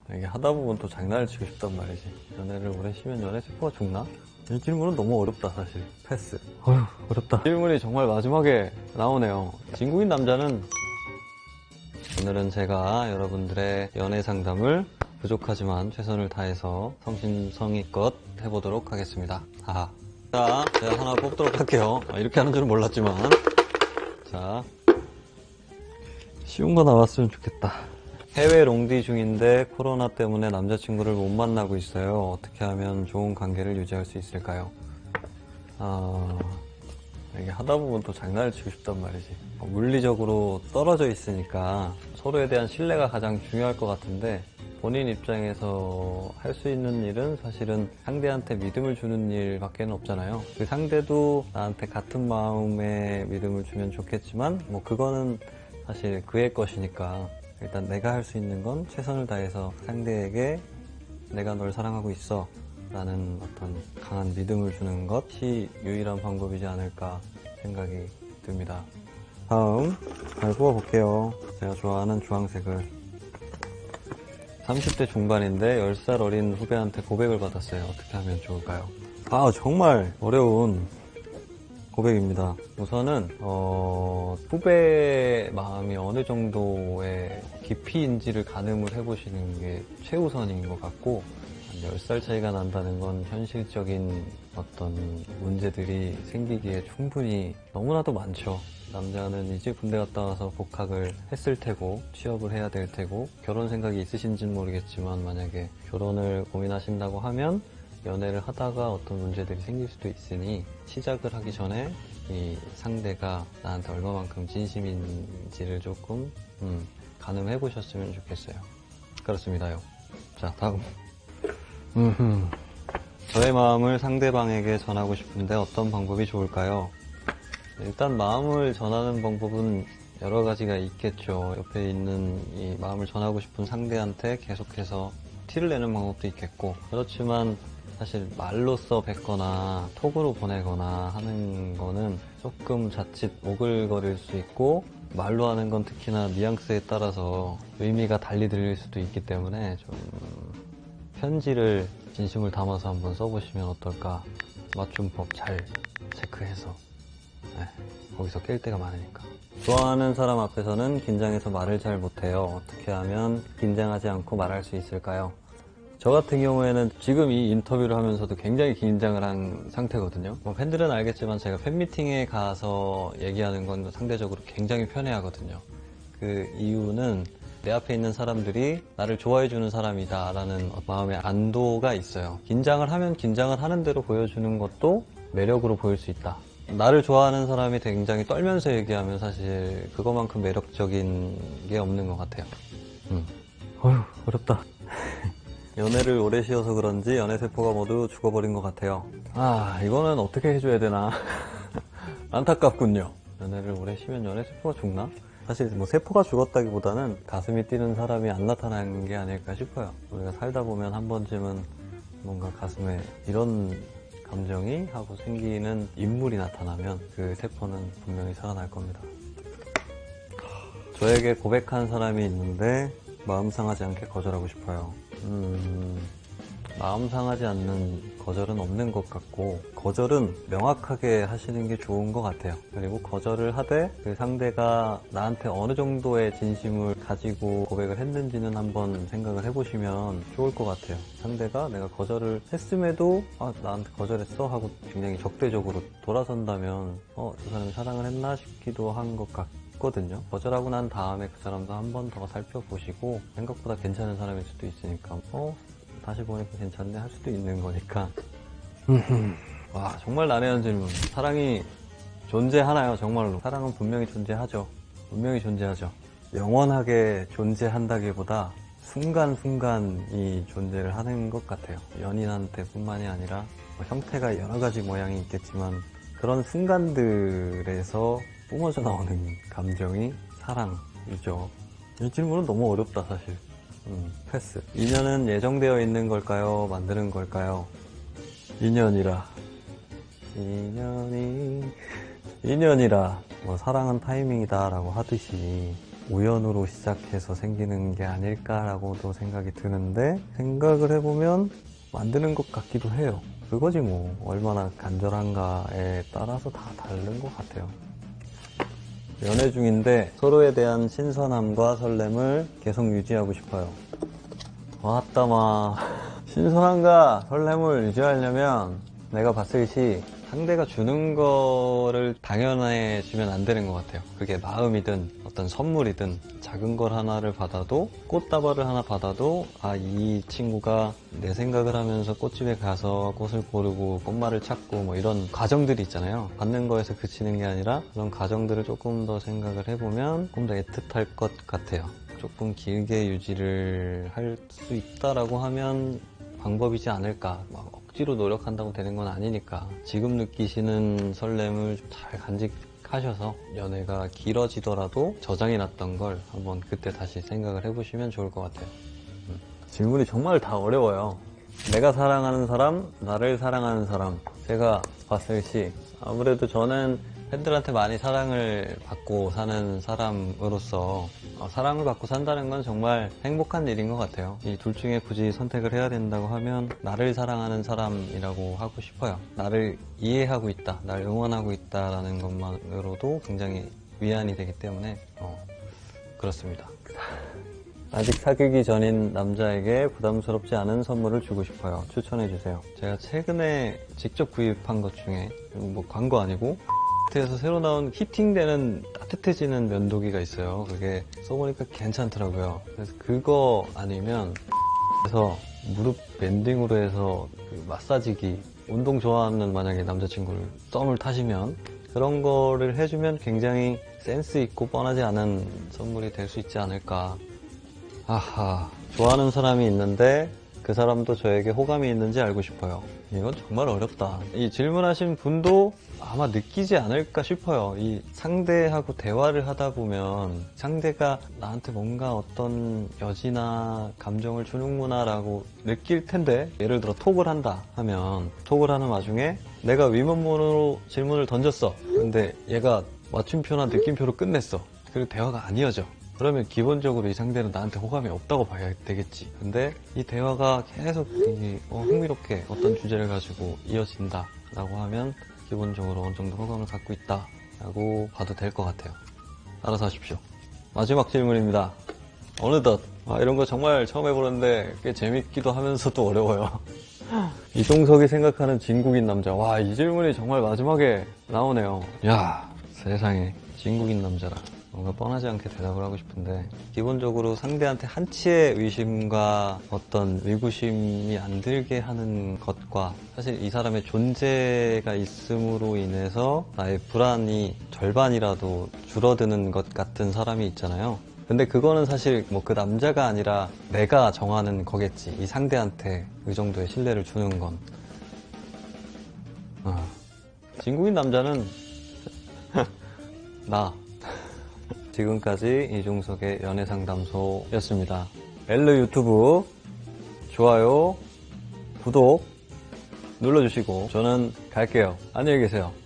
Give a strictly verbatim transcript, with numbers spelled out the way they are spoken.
이게 하다 보면 또 장난을 치고 싶단 말이지. 연애를 오래 쉬면 연애 세포가 죽나? 이 질문은 너무 어렵다 사실. 패스. 어휴 어렵다. 질문이 정말 마지막에 나오네요. 진국인 남자는 오늘은 제가 여러분들의 연애 상담을 부족하지만 최선을 다해서 성심성의껏 해보도록 하겠습니다. 하하. 자, 제가 하나 뽑도록 할게요. 아, 이렇게 하는 줄은 몰랐지만. 자, 쉬운 거 나왔으면 좋겠다. 해외 롱디 중인데 코로나 때문에 남자친구를 못 만나고 있어요. 어떻게 하면 좋은 관계를 유지할 수 있을까요? 아, 이게 하다 보면 또 장난을 치고 싶단 말이지. 물리적으로 떨어져 있으니까 서로에 대한 신뢰가 가장 중요할 것 같은데, 본인 입장에서 할 수 있는 일은 사실은 상대한테 믿음을 주는 일밖에 없잖아요. 그 상대도 나한테 같은 마음의 믿음을 주면 좋겠지만 뭐 그거는 사실 그의 것이니까, 일단 내가 할 수 있는 건 최선을 다해서 상대에게 내가 널 사랑하고 있어 라는 어떤 강한 믿음을 주는 것이 유일한 방법이지 않을까 생각이 듭니다. 다음 잘 뽑아볼게요. 제가 좋아하는 주황색을. 삼십 대 중반인데 열 살 어린 후배한테 고백을 받았어요. 어떻게 하면 좋을까요? 아, 정말 어려운 고백입니다. 우선은 어, 후배의 마음이 어느 정도의 깊이인지를 가늠을 해보시는 게 최우선인 것 같고, 열 살 차이가 난다는 건 현실적인 어떤 문제들이 생기기에 충분히 너무나도 많죠. 남자는 이제 군대 갔다 와서 복학을 했을 테고 취업을 해야 될 테고, 결혼 생각이 있으신지는 모르겠지만 만약에 결혼을 고민하신다고 하면 연애를 하다가 어떤 문제들이 생길 수도 있으니, 시작을 하기 전에 이 상대가 나한테 얼마만큼 진심인지를 조금 음, 가늠해 보셨으면 좋겠어요. 그렇습니다요. 자, 다음. 음흠. 저의 마음을 상대방에게 전하고 싶은데 어떤 방법이 좋을까요? 일단 마음을 전하는 방법은 여러 가지가 있겠죠. 옆에 있는 이 마음을 전하고 싶은 상대한테 계속해서 티를 내는 방법도 있겠고, 그렇지만 사실 말로써 뱉거나 톡으로 보내거나 하는 거는 조금 자칫 오글거릴 수 있고, 말로 하는 건 특히나 뉘앙스에 따라서 의미가 달리 들릴 수도 있기 때문에 좀 편지를 진심을 담아서 한번 써보시면 어떨까. 맞춤법 잘 체크해서. 네, 거기서 깰 때가 많으니까. 좋아하는 사람 앞에서는 긴장해서 말을 잘 못해요. 어떻게 하면 긴장하지 않고 말할 수 있을까요? 저 같은 경우에는 지금 이 인터뷰를 하면서도 굉장히 긴장을 한 상태거든요. 뭐 팬들은 알겠지만 제가 팬미팅에 가서 얘기하는 건 상대적으로 굉장히 편해하거든요. 그 이유는 내 앞에 있는 사람들이 나를 좋아해주는 사람이다 라는 마음의 안도가 있어요. 긴장을 하면 긴장을 하는 대로 보여주는 것도 매력으로 보일 수 있다. 나를 좋아하는 사람이 굉장히 떨면서 얘기하면 사실 그거만큼 매력적인 게 없는 것 같아요. 음. 어휴 어렵다. 연애를 오래 쉬어서 그런지 연애세포가 모두 죽어버린 것 같아요. 아, 이거는 어떻게 해줘야 되나. 안타깝군요. 연애를 오래 쉬면 연애세포가 죽나? 사실 뭐 세포가 죽었다기보다는 가슴이 뛰는 사람이 안 나타나는 게 아닐까 싶어요. 우리가 살다 보면 한 번쯤은 뭔가 가슴에 이런 감정이 하고 생기는 인물이 나타나면 그 세포는 분명히 살아날 겁니다. 저에게 고백한 사람이 있는데 마음 상하지 않게 거절하고 싶어요. 음, 마음 상하지 않는 거절은 없는 것 같고, 거절은 명확하게 하시는 게 좋은 것 같아요. 그리고 거절을 하되 그 상대가 나한테 어느 정도의 진심을 가지고 고백을 했는지는 한번 생각을 해보시면 좋을 것 같아요. 상대가 내가 거절을 했음에도 아, 나한테 거절했어? 하고 굉장히 적대적으로 돌아선다면 어, 저 사람이 사랑을 했나 싶기도 한 것 같고, 거든요. 거절하고 난 다음에 그 사람도 한 번 더 살펴보시고 생각보다 괜찮은 사람일 수도 있으니까 어? 다시 보니까 괜찮네 할 수도 있는 거니까. 와, 정말 난해한 질문. 사랑이 존재하나요? 정말로. 사랑은 분명히 존재하죠. 분명히 존재하죠. 영원하게 존재한다기보다 순간순간이 존재를 하는 것 같아요. 연인한테 뿐만이 아니라 뭐 형태가 여러 가지 모양이 있겠지만 그런 순간들에서 뿜어져 나오는 감정이 사랑이죠. 이 질문은 너무 어렵다 사실. 음, 패스. 인연은 예정되어 있는 걸까요? 만드는 걸까요? 인연이라. 인연이 인연이라 뭐 사랑은 타이밍이다 라고 하듯이 우연으로 시작해서 생기는 게 아닐까라고도 생각이 드는데, 생각을 해보면 만드는 것 같기도 해요. 그거지 뭐. 얼마나 간절한가에 따라서 다 다른 것 같아요. 연애 중인데 서로에 대한 신선함과 설렘을 계속 유지하고 싶어요. 왔다 마. 신선함과 설렘을 유지하려면 내가 봤을 시 상대가 주는 거를 당연해지면 안 되는 것 같아요. 그게 마음이든 어떤 선물이든 작은 걸 하나를 받아도, 꽃다발을 하나 받아도 아, 이 친구가 내 생각을 하면서 꽃집에 가서 꽃을 고르고 꽃말을 찾고 뭐 이런 과정들이 있잖아요. 받는 거에서 그치는 게 아니라 그런 과정들을 조금 더 생각을 해보면 조금 더 애틋할 것 같아요. 조금 길게 유지를 할 수 있다라고 하면 방법이지 않을까. 막 억지로 노력한다고 되는 건 아니니까 지금 느끼시는 설렘을 잘 간직하셔서 연애가 길어지더라도 저장해 놨던 걸 한번 그때 다시 생각을 해보시면 좋을 것 같아요. 음. 질문이 정말 다 어려워요. 내가 사랑하는 사람, 나를 사랑하는 사람. 제가 봤을 시 아무래도 저는 팬들한테 많이 사랑을 받고 사는 사람으로서 어, 사랑을 받고 산다는 건 정말 행복한 일인 것 같아요. 이 둘 중에 굳이 선택을 해야 된다고 하면 나를 사랑하는 사람이라고 하고 싶어요. 나를 이해하고 있다, 날 응원하고 있다라는 것만으로도 굉장히 위안이 되기 때문에 어, 그렇습니다. 아직 사귀기 전인 남자에게 부담스럽지 않은 선물을 주고 싶어요. 추천해주세요. 제가 최근에 직접 구입한 것 중에 뭐 광고 아니고 마트에서 새로 나온 히팅되는 따뜻해지는 면도기가 있어요. 그게 써보니까 괜찮더라고요. 그래서 그거 아니면 그래서 무릎 밴딩으로 해서 그 마사지기, 운동 좋아하는 만약에 남자친구를 썸을 타시면 그런 거를 해주면 굉장히 센스 있고 뻔하지 않은 선물이 될 수 있지 않을까. 아하, 좋아하는 사람이 있는데 그 사람도 저에게 호감이 있는지 알고 싶어요. 이건 정말 어렵다. 이 질문하신 분도 아마 느끼지 않을까 싶어요. 이 상대하고 대화를 하다 보면 상대가 나한테 뭔가 어떤 여지나 감정을 주는구나 라고 느낄 텐데, 예를 들어 톡을 한다 하면 톡을 하는 와중에 내가 위문문으로 질문을 던졌어. 근데 얘가 맞춤표나 느낌표로 끝냈어. 그리고 대화가 안 이어져. 그러면 기본적으로 이 상대는 나한테 호감이 없다고 봐야 되겠지. 근데 이 대화가 계속 어, 흥미롭게 어떤 주제를 가지고 이어진다 라고 하면 기본적으로 어느 정도 호감을 갖고 있다 라고 봐도 될 것 같아요. 알아서 하십시오. 마지막 질문입니다. 어느덧 아, 이런 거 정말 처음 해보는데 꽤 재밌기도 하면서도 어려워요. 이종석이 생각하는 진국인 남자. 와, 이 질문이 정말 마지막에 나오네요. 야, 세상에 진국인 남자라. 뭔가 뻔하지 않게 대답을 하고 싶은데, 기본적으로 상대한테 한치의 의심과 어떤 의구심이 안 들게 하는 것과, 사실 이 사람의 존재가 있음으로 인해서 나의 불안이 절반이라도 줄어드는 것 같은 사람이 있잖아요. 근데 그거는 사실 뭐 그 남자가 아니라 내가 정하는 거겠지. 이 상대한테 그 정도의 신뢰를 주는 건. 어. 진국인 남자는 나. 지금까지 이종석의 연애상담소였습니다. 엘르 유튜브 좋아요, 구독 눌러주시고 저는 갈게요. 안녕히 계세요.